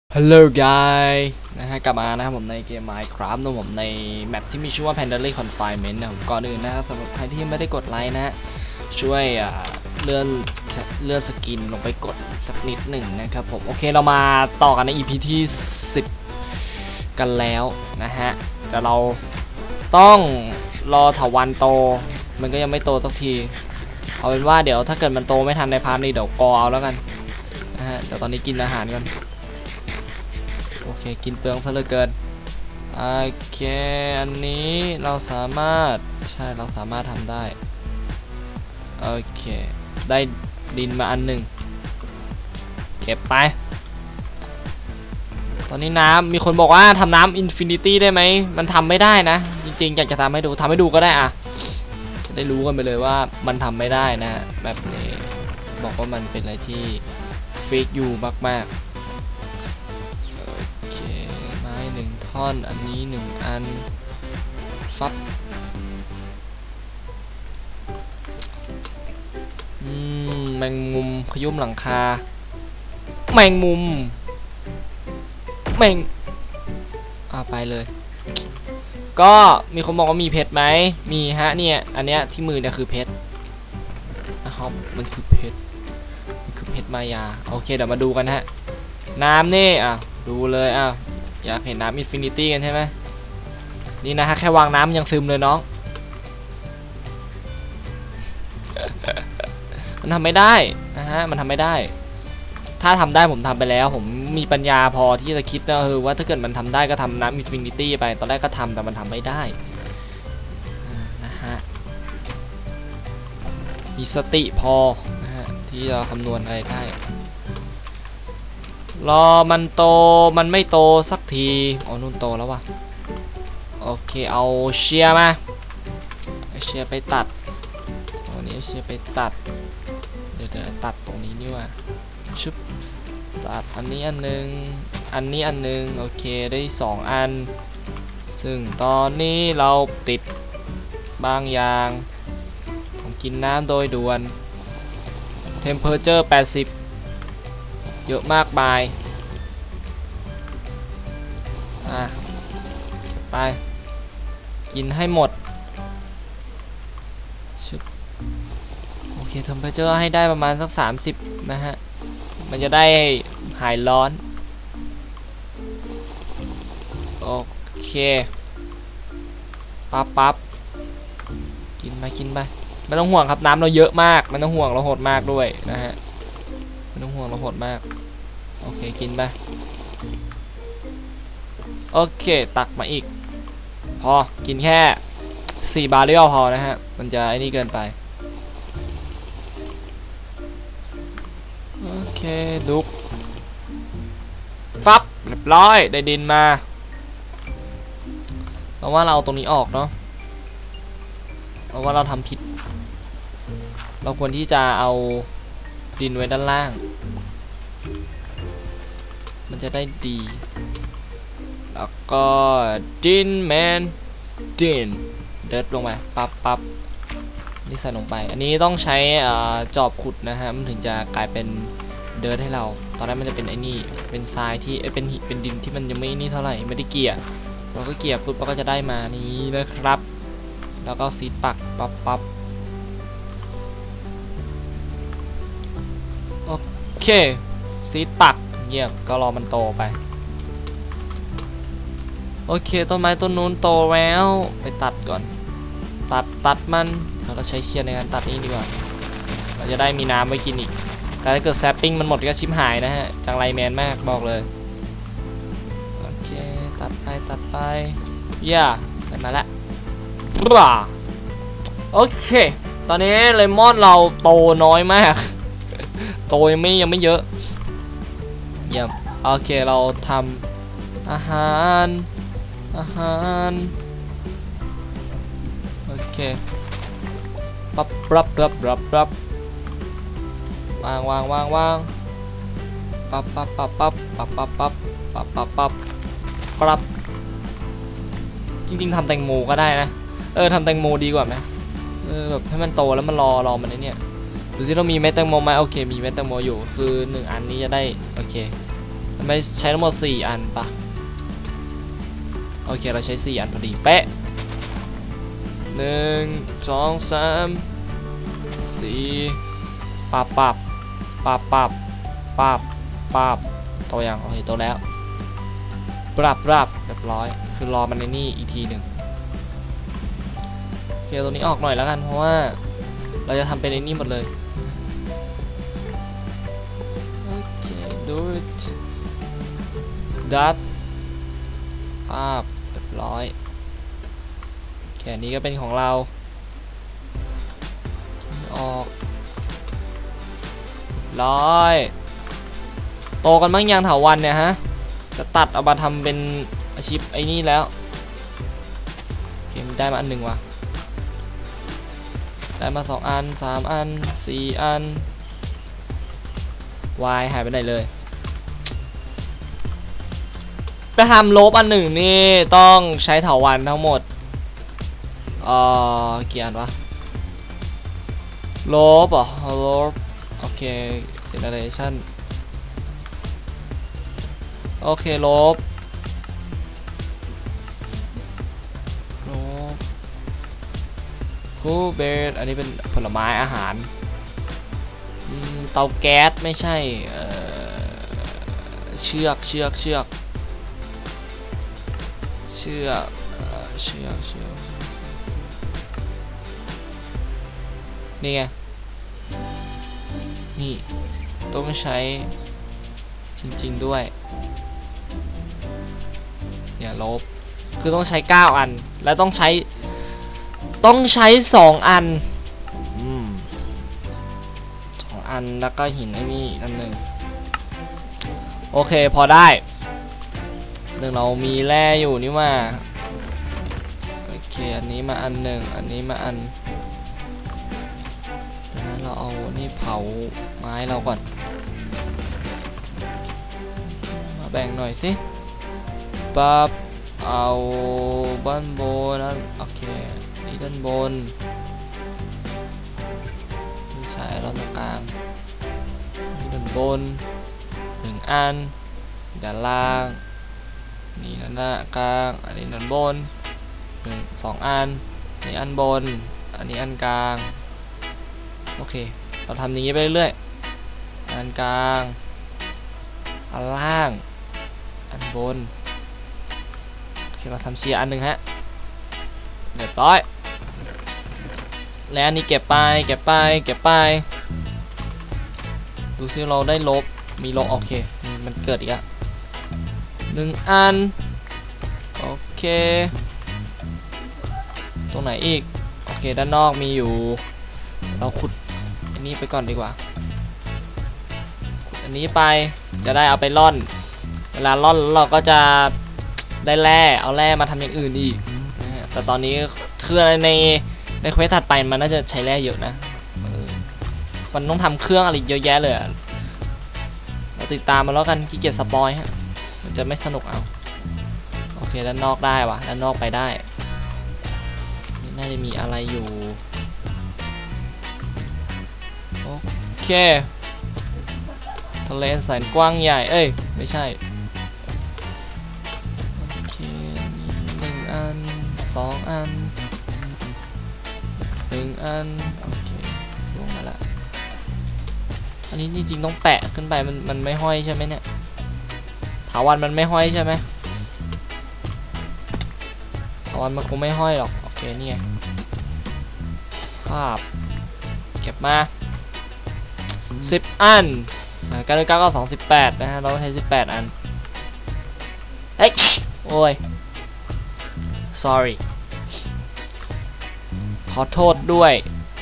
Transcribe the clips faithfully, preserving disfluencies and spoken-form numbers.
Hello guys นะฮะกลับมานะครับผมในเกม Minecraft นะผมในแมปที่มีชื่อว่า Pandemic Confinement นะผมก่อนอื่นนะครับสำหรับใครที่ไม่ได้กดไลค์นะช่วยเลื่อนเลื่อนสกินลงไปกดสักนิดหนึ่งนะครับผมโอเคเรามาต่อกันใน อี พี ที่สิบกันแล้วนะฮะแต่เราต้องรอถาวันโตมันก็ยังไม่โตสักทีเอาเป็นว่าเดี๋ยวถ้าเกิดมันโตไม่ทันในพาร์ทนี้เดี๋ยวกอเอาแล้วกันนะฮะเดี๋ยวตอนนี้กินอาหารกันโอเคกินเปลืองซะเหลือเกินโอเคอันนี้เราสามารถใช่เราสามารถทำได้โอเคได้ดินมาอันหนึ่งเก็บไปตอนนี้น้ำมีคนบอกว่าทำน้ำอินฟินิตี้ได้ไหมมันทำไม่ได้นะจริงๆอยากจะทำให้ดูทำให้ดูก็ได้อะจะได้รู้กันไปเลยว่ามันทำไม่ได้นะแบบนี้บอกว่ามันเป็นอะไรที่เฟกอยู่มากๆหนึ่งท่อนอันนี้หนึ่งอันฟับอืมแมงมุมขยุ่มหลังคาแมงมุมแมงเอาไปเลยก็มีคนบอกว่ามีเพชรไหมมีฮะเนี่ยอันเนี้ยที่มือเนี่ยคือเพชรนะครับมันคือเพชรมันคือเพชรมายาโอเคเดี๋ยวมาดูกันฮะน้ำนี่อ่ะดูเลยอ่ะอยากเห็นน้ำอินฟินิตี้กันใช่ไหมนี่นะฮะแค่วางน้ำยังซึมเลยน้อง มันทำไม่ได้นะฮะมันทำไม่ได้ถ้าทำได้ผมทำไปแล้วผมมีปัญญาพอที่จะคิดนะคือว่าถ้าเกิดมันทำได้ก็ทำน้ำอินฟินิตี้ไปตอนแรกก็ทำแต่มันทำไม่ได้นะฮะมีสติพอนะฮะที่จะคำนวณอะไรได้รอมันโตมันไม่โตสักทีอ๋อนู่นโตแล้ววะโอเคเอาเชียร์มาเชียร์ไปตัดตรงนี้เชียร์ไปตัดเดี๋ยวตัดตรงนี้นี่ว่าชุบตัดอันนี้อันนึงอันนี้อันนึงโอเคได้สองอันซึ่งตอนนี้เราติดบางอย่างผมกินน้ำโดยด่วน Temperature แปดสิบเยอะมากมายอ่ะไปกินให้หมดโอเคทำเพอเจอร์ให้ได้ประมาณสักสามสิบนะฮะมันจะได้หายร้อนโอเคปั๊บปั๊บกินไปกินไปไม่ต้องห่วงครับน้ำเราเยอะมากไม่ต้องห่วงเราโหดมากด้วยนะฮะไม่ต้องห่วงเราโหดมากโอเคกินไปโอเคตักมาอีกพอกินแค่สี่บาร์เรียลพอนะฮะมันจะไอ้นี่เกินไปโอเคดุกฟับเรียบร้อยได้ดินมาเพราะว่าเราเอาตรงนี้ออกเนาะเพราะว่าเราทำผิดเราควรที่จะเอาดินไว้ด้านล่างมันจะได้ดีแล้วก็ดินแมนดินเดิร์ดลงไปปั๊บปั๊บนี่ใส่ลงไปอันนี้ต้องใช้จอบขุดนะฮะมันถึงจะกลายเป็นเดิร์ดให้เราตอนนั้นมันจะเป็นไอ้นี่เป็นทรายที่เป็นหินเป็นดินที่มันยังไม่นี่เท่าไหร่ไม่ได้เกี่ยเราก็เกี่ยปุ๊บเราก็จะได้มานี้นะครับแล้วก็ซีดปักปั๊บปั๊บโอเคซีดปักเยี่ยมก็รอมันโตไปโอเคต้นไม้ต้นนู้นโตแล้วไปตัดก่อนตัดตัดมันเราใช้เชียร์ในการตัดนี้ดีกว่าเราจะได้มีน้ำไว้กินอีกแต่ถ้าเกิดแซปปิ้งมันหมดก็ชิมหายนะฮะจังไรแมนมากบอกเลยโอเคตัดไปตัดไปย่าได้มาแล้วโอเคตอนนี้เลมอนเราโตน้อยมากโตยังไม่ยังไม่เยอะเยี่ยมโอเคเราทำอาหารอาหารโอเคปั๊บปั๊บปั๊บปั๊บปั๊บวางวางวางวางปั๊บปั๊บปั๊บปั๊บปั๊บปั๊บปั๊บปั๊บปั๊บปั๊บปั๊บจริงๆทำแตงโมก็ได้นะเออทำแตงโมดีกว่าไหมเออแบบให้มันโตแล้วมันรอรอมันไอ้เนี่ยดูสิเรามีเม็ดแตงโมไหมโอเคมีเม็ดแตงโมอยู่คือหนึ่งอันนี้จะได้โอเคทำไมใช้ทั้งหมดสี่อันปะโอเคเราใช้สี่อันพอดีเป๊ะหนึ่งสองสามสี่ปับปับปับปับปับปับโตยังโอเคโตแล้วปรับปรับเรียบร้อยคือรอมันในนี่อีกทีหนึ่งโอเคตัวนี้ออกหน่อยแล้วกันเพราะว่าเราจะทำเป็นในนี่หมดเลยโอเค do it start ภาพเรียบร้อยแค่นี้ก็เป็นของเราออกร้อยโตกันบ้างยังเถาวัลย์เนี่ยฮะจะตัดเอามาทำเป็นอาชีพไอ้นี่แล้วโอเคได้มาอันหนึ่งว่ะได้มาสองอันสามอันสี่อันวายหายไปไหนเลยไปทำลบอันหนึ่งนี่ต้องใช้เถาวัลย์ทั้งหมดเอ่อกี่อันวะลบอ่ะลบโอเค generation โอเคลบลบคูเบดอันนี้เป็นผลไม้อาหารเตาแก๊สไม่ใช่เอ่อเชือกเชือกเชือกเชือกเชือกเชือกนี่ไงนี่ต้องใช้จริงๆด้วยอย่าลบคือต้องใช้เก้าอันแล้วต้องใช้ต้องใช้สองอันอืมสองอันแล้วก็หินไอ้นี่อันหนึ่งโอเคพอได้หนึ่งเรามีแร่อยู่นี่มาโอเคอันนี้มาอันหนึ่งอันนี้มาอันดังนั้นเราเอานี่เผาไม้เราก่อนมาแบ่งหน่อยสิปั๊บเอาบ้านบนนั้นโอเคนี่ด้านบนไม่ใช่เราตรงกลางนี่ด้านบนหนึ่งอันด้านล่างนี่ด้านหน้ากลางอันนี้ด้านบนหนึ่งสองอันนี่อันบนอันนี้อันกลางโอเคเราทำอย่างนี้ไปเรื่อยๆอันกลางอันล่างอันบนโอเคเราทำเชียร์อันหนึ่งฮะเรียบร้อยแล้วอันนี้เก็บไปเก็บไปเก็บไปดูซิเราได้ลบมีลบโอเคมันเกิดอีกอะหนึ่งอันโอเคตรงไหนอีกโอเคด้านนอกมีอยู่เราขุดอันนี้ไปก่อนดีกว่าขุดอันนี้ไปจะได้เอาไปล่อนเวลาล่อนเราก็จะได้แร่เอาแร่มาทำอย่างอื่นอีกนะฮะแต่ตอนนี้คือในในเควสถัดไปมันน่าจะใช้แร่เยอะนะมันต้องทำเครื่องอะไรเยอะแยะเลยเราติดตามมาแล้วกันขี้เกียจสปอยฮะมันจะไม่สนุกเอาโอเคด้านนอกได้วะด้านนอกไปได้นี่น่าจะมีอะไรอยู่โอเคทะเลแสนกว้างใหญ่เอ้ยไม่ใช่โอเคนี่หนึ่งอันสองอันหนึ่งอันโอเคลงมาละอันนี้จริงๆต้องแปะขึ้นไปมันมันไม่ห้อยใช่ไหมเนี่ยถาวัลย์มันไม่ห้อยใช่ไหมถาวัลย์มันคงไม่ห้อยหรอกโอเคนี่ไงภาพเก็บมาสิบอันเก้าเก้าก็สองสิบแปดนะฮะเราใช้สิบแปดอันเฮ้ยโอ้ย sorry ขอโทษด้วย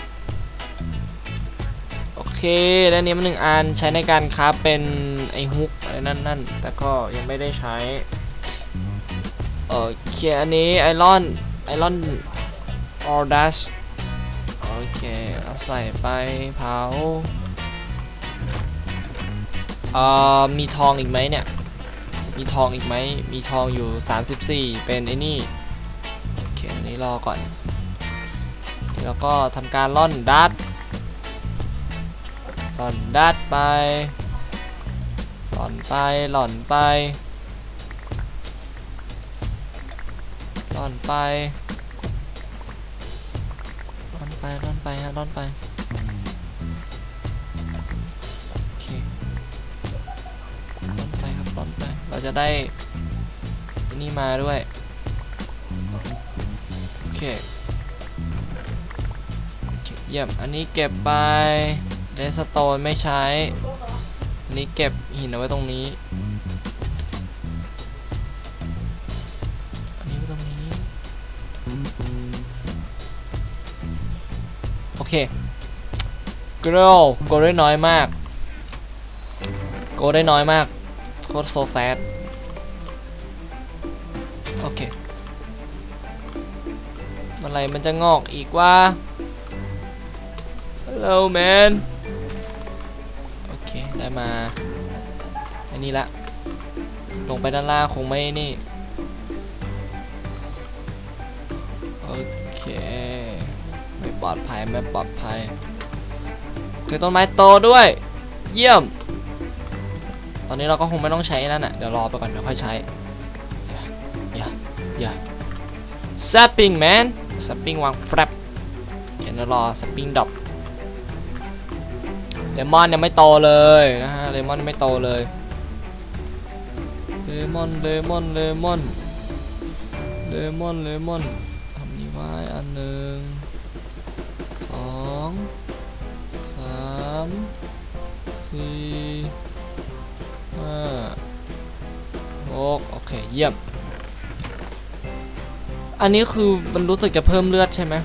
โอเคแล้วนี้มันหนึ่งอันใช้ในการคราฟเป็นไอ้ฮุกอะไรนั่นนั่นแต่ก็ยังไม่ได้ใช้โอเคอันนี้ไอรอนไอรอนออร์ดัสโอเคเอาใส่ไปเผาเอ่อมีทองอีกไหมเนี่ยมีทองอีกไหมมีทองอยู่สามสิบสี่เป็นไอ้นี่โอเคอันนี้รอก่อนแล้วก็ทำการล่อนดัดล่อนดัดไปหล่อนไปหล่อนไปหล่อนไปหล่อนไปหล่อนไปฮะหล่อนไปโอเคหล่อนไปครับหล่อนไปเราจะได้นี่มาด้วยโอเคเยี่ยมอันนี้เก็บไปเลสโตนไม่ใช้อันนี้เก็บหินเอาไว้ตรงนี้อันนี้ไว้ตรงนี้โอเคโกลโกลได้น้อยมากโกลได้น้อยมากโคตรโซแซดโอเคเมื่อไรมันจะงอกอีกว่าHello man โอเคได้มาอันนี้ละลงไปด้านล่างคงไม่นี่โอเคไม่ปลอดภัยไม่ปลอดภัยโอเคต้นไม้โตด้วยเยี่ยมตอนนี้เราก็คงไม่ต้องใช้นั่นน่ะเดี๋ยวรอไปก่อนเดี๋ยวค่อยใช้อย่าอย่าอย่า sapping man sapping วางแป๊บเดี๋ยวรอ sapping ดรอปเลมอนยังไม่โตเลยนะฮะเลมอนยังไม่โตเลยเลมอนเลมอนเลมอนเลมอนเลมอนทำนี้ไว้อันหนึ่งสองสามสี่ห้าหกโอเคเยี่ยมอันนี้คือมันรู้สึกจะเพิ่มเลือดใช่ไหม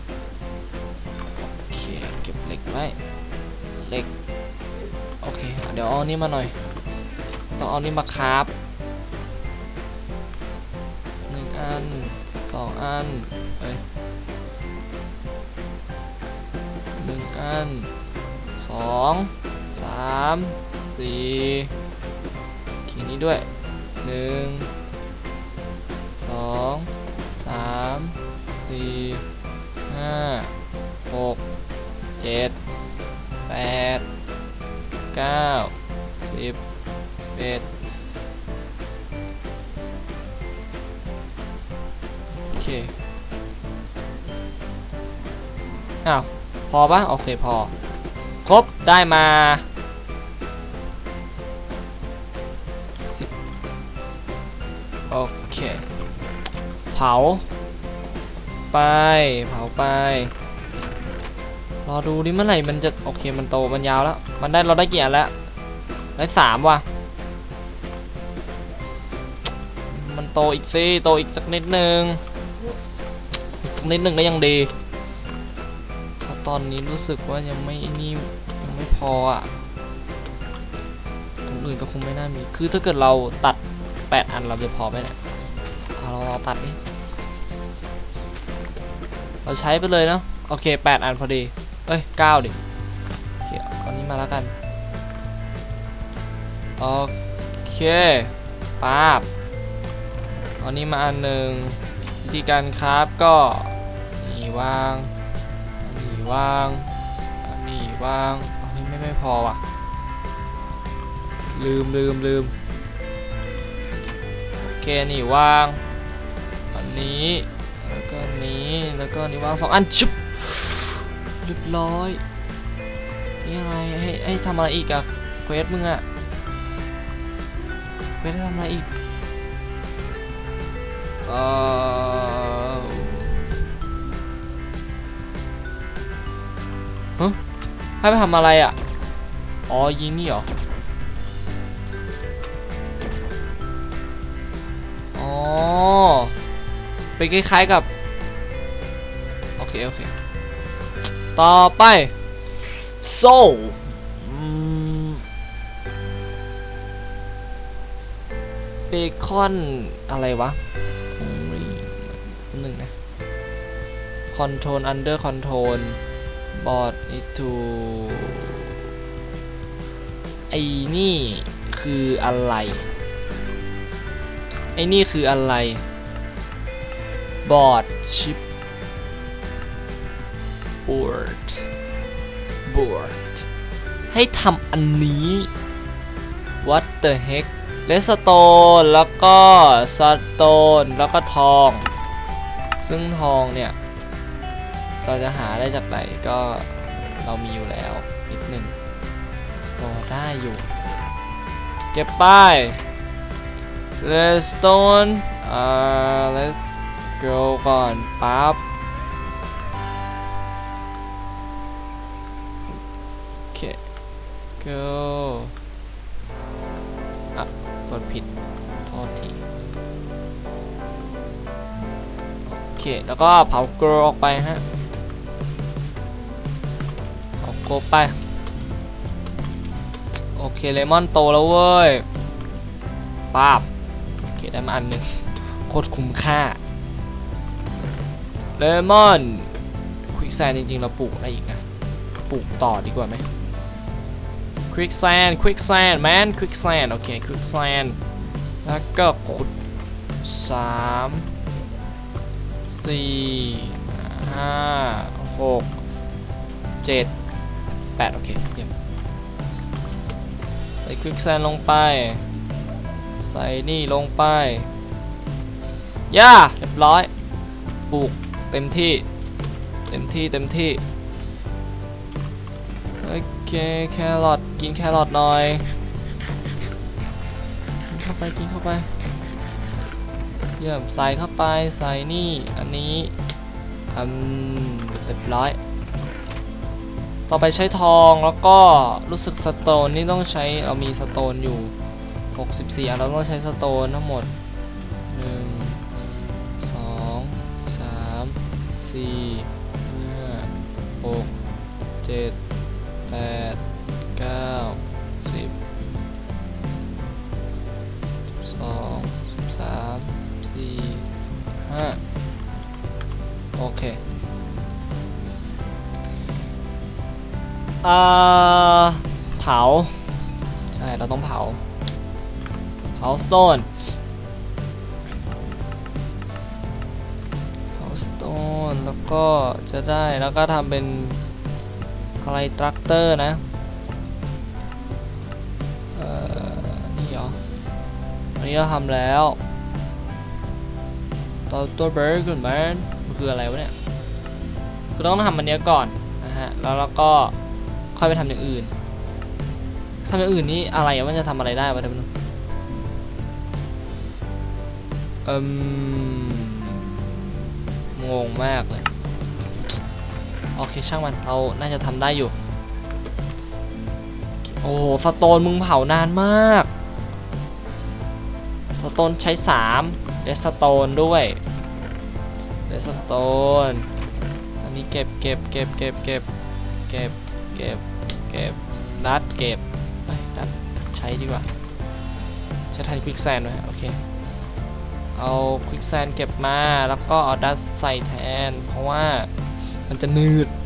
โอเคเก็บเหล็กไว้เหล็กโอเคเดี๋ยวเอานี่มาหน่อยต้องเอานี่มาคราฟหนึ่งอันสองอันเอ้ยหนึ่งอันสองสามสี่ขีนี้ด้วยหนึ่งสองสามสี่ห้าหกเจ็ดแปดเก้าสิบสิบเอ็ดโอเคอ้าวพอปะโอเคพอครบได้มาสิบโอเคเผาไปเผาไปรอดูดิเมื่อไหร่มันจะโอเคมันโตมันยาวแล้วมันได้เราได้กี่อันแล้วได้สามว่ะมันโตอีกสิโตอีกสักนิดนึงอีกสักนิดนึงก็ยังดีเพราะตอนนี้รู้สึกว่ายังไม่นี่ยังไม่พออ่ะตรงอื่นก็คงไม่น่ามีคือถ้าเกิดเราตัดแปดอันเราจะพอไหมเนี่ยเอาเราตัดนี่เราใช้ไปเลยเนาะโอเคแปดอันพอดีเอ้ยเก้าดิโอเคเอานี้มาแล้วกันโอเคป๊าบเอานี้มาอันหนึ่งวิธีการคราฟก็นี่วางอันนี้วางอันนี้วางอันนี้ไม่ไม่พอว่ะลืมลืมลืมโอเคนี่วางอันนี้แล้วก็นี้แล้วก็นี้วางสองอันชุบเรียบร้อยนี่อะไรให้ให้ทำอะไรอีกอะเควสมึงอะเควสให้ทำอะไรอีกเออฮะให้ไปทำอะไรอะอ๋อยิงนี่เหรออ๋อเป็นคล้ายๆกับโอเคโอเคต่อไปโซ่เบคอนอะไรวะหนึ่งนะคอนโทรลอันเดอร์คอนโทรลบอร์ดอิทูไอ้นี่คืออะไรไอ้นี่คืออะไรบอร์ดชิปboard board ให้ทำอันนี้ what the heck เลสโตนแล้วก็สโตนแล้วก็ทองซึ่งทองเนี่ยเราจะหาได้จากไหนก็เรามีอยู่แล้วนิดหนึ่งพอได้อยู่เก็บไปเลสโตนอ่า let's go ก่อนปั๊บโอเค go อ่ะกดผิดโทษทีโอเคแล้วก็เผาโกรออกไปฮะเผาโกรไปโอเคเลมอนโตแล้วเว้ยป๊าบโอเคได้มาอันหนึ่งโคตรคุ้มค่าเลมอนควิกแซนจริงๆเราปลูกอะไรอีกนะปลูกต่อดีกว่าไหมควิกแซนควิกแซนแมนควิกแซนโอเคควิกแซนแล้วก็ขุดสามสี่ห้าหกเจ็ดแปดโอเคเยี่ยมใส่ควิกแซนลงไปใส่นี่ลงไปย่าเรียบร้อยปลูกเต็มที่เต็มที่เต็มที่โอเคแครอทกินแครอทหน่อยกินเข้าไปกินเข้าไปเยี่ยมใส่เข้าไปใส่นี่อันนี้ทำเรียบร้อยต่อไปใช้ทองแล้วก็รู้สึกสโตนนี่ต้องใช้เรามีสโตนอยู่หกสิบสี่อันเราต้องใช้สโตนทั้งหมดหนึ่ง สอง สาม สี่ ห้า หก เจ็ด แปด เก้า สิบ สิบสอง สิบสาม สิบสี่ สิบห้าโอเคอ่าเผาใช่เราต้องเผาเผาสโตนเผาสโตนแล้วก็จะได้แล้วก็ทำเป็นอะไรตรัคเตอร์นะเอ่อนี่เหรออันนี้เราทำแล้วตัวตัวเบอร์กอนแมนมันคืออะไรวะเนี่ยคือต้องทำอันนี้ก่อนนะฮะแล้วเราก็ค่อยไปทำอย่างอื่นทำอย่างอื่นนี่อะไรมันจะทำอะไรได้วะเดี๋ยวนึงเอิ่มงงมากเลยโอเคช่างมันเราน่าจะทำได้อยู่โอ้สโตนมึงเผานานมากสโตนใช้สามเลสโตนด้วยเลสโตนอันนี้เก็บเก็บเก็บเก็บเก็บเก็บเก็บเก็บดัดเก็บเฮ้ยดัดใช้ดีกว่าใช้แทนควิกแซนด้วยโอเคเอาควิกแซนเก็บมาแล้วก็เอาดัดใส่แทนเพราะว่ามันจะนืด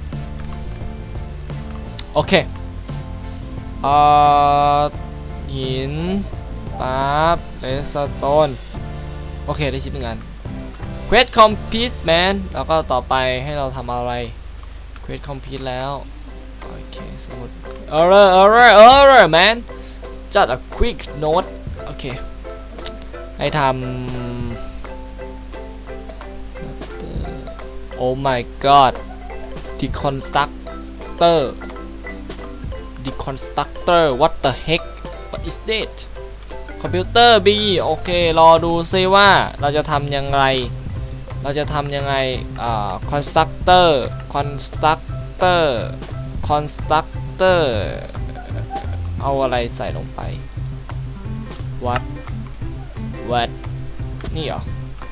โอเคเอ่อหินปั๊บเลสโตนโอเคได้ชิ้นหนึ่งอัน Quest complete man แล้วก็ต่อไปให้เราทำอะไร Quest complete แล้วโอเคสมุด error error error man จัด a quick note โอเคให้ทำ oh my god deconstructor deconstructor what the heck what is that คอมพิวเตอร์ B โอเครอดูซิว่าเราจะทำยังไงเราจะทำยังไงอ่า constructor constructor constructor เอาอะไรใส่ลงไป what what นี่เหรอ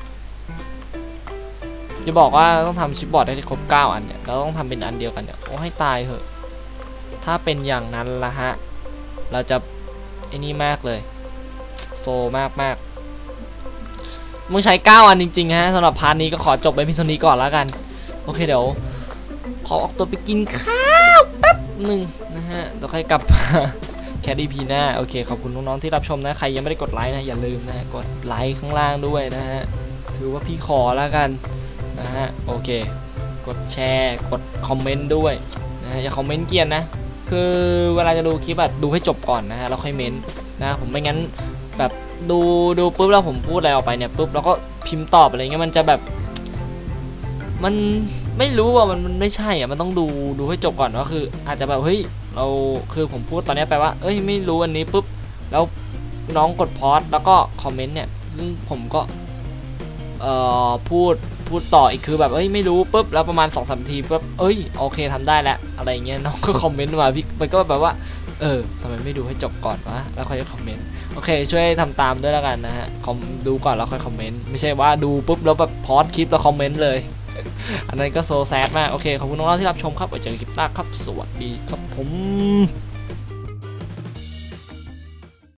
จะบอกว่าต้องทำชิปบอร์ดให้ครบเก้าอันเนี่ยเราต้องทำเป็นอันเดียวกันเนี่ยโอ้ให้ตายเหอะถ้าเป็นอย่างนั้นละฮะเราจะไอ้นี่มากเลยโซมากมากมึงใช้เก้าอันจริงๆฮะสำหรับพาร์ทนี้ก็ขอจบไปเพียงเท่านี้ก่อนแล้วกันโอเคเดี๋ยวขอออกตัวไปกินข้าวแป๊บหนึ่งนะฮะเดี๋ยวค่อยกลับแคดดี้พีหน้าโอเคขอบคุณน้องๆที่รับชมนะใครยังไม่ได้กดไลค์นะอย่าลืมนะกดไลค์ข้างล่างด้วยนะฮะถือว่าพี่ขอแล้วกันนะฮะโอเคกดแชร์กดคอมเมนต์ด้วยนะฮะอย่าคอมเมนต์เกลียดนะคือเวลาจะดูคลิปอะดูให้จบก่อนนะฮะแล้วค่อยเมนต์นะผมไม่งั้นแบบดูดูปุ๊บแล้วผมพูดอะไรออกไปเนี่ยปุ๊บแล้วก็พิมพ์ตอบอะไรเงี้ยมันจะแบบมันไม่รู้ว่ามันมันไม่ใช่อ่ะมันต้องดูดูให้จบก่อนว่าคืออาจจะแบบเฮ้ยเราคือผมพูดตอนนี้ไปว่าเอ้ยไม่รู้อันนี้ปุ๊บแล้วน้องกดพอสแล้วก็คอมเมนต์เนี่ยซึ่งผมก็เอ่อพูดพูดต่ออีกคือแบบเอ้ยไม่รู้ปุ๊บแล้วประมาณ สองสาม ทีปุ๊บเอ้ยโอเคทำได้แล้วอะไรเงี้ยน้องก็คอมเมนต์มาพี่มันก็แบบว่าเออทำไมไม่ดูให้จบก่อนวะแล้วค่อยคอมเมนต์โอเคช่วยทำตามด้วยแล้วกันนะฮะคอมดูก่อนแล้วค่อยคอมเมนต์ไม่ใช่ว่าดูปุ๊บแล้วแบบพอสคลิปแล้วคอมเมนต์เลยอันนั้นก็โซแซดมากโอเคขอบคุณน้องๆที่รับชมครับไว้เจอกันคลิปหน้าครับสวัสดีครับผม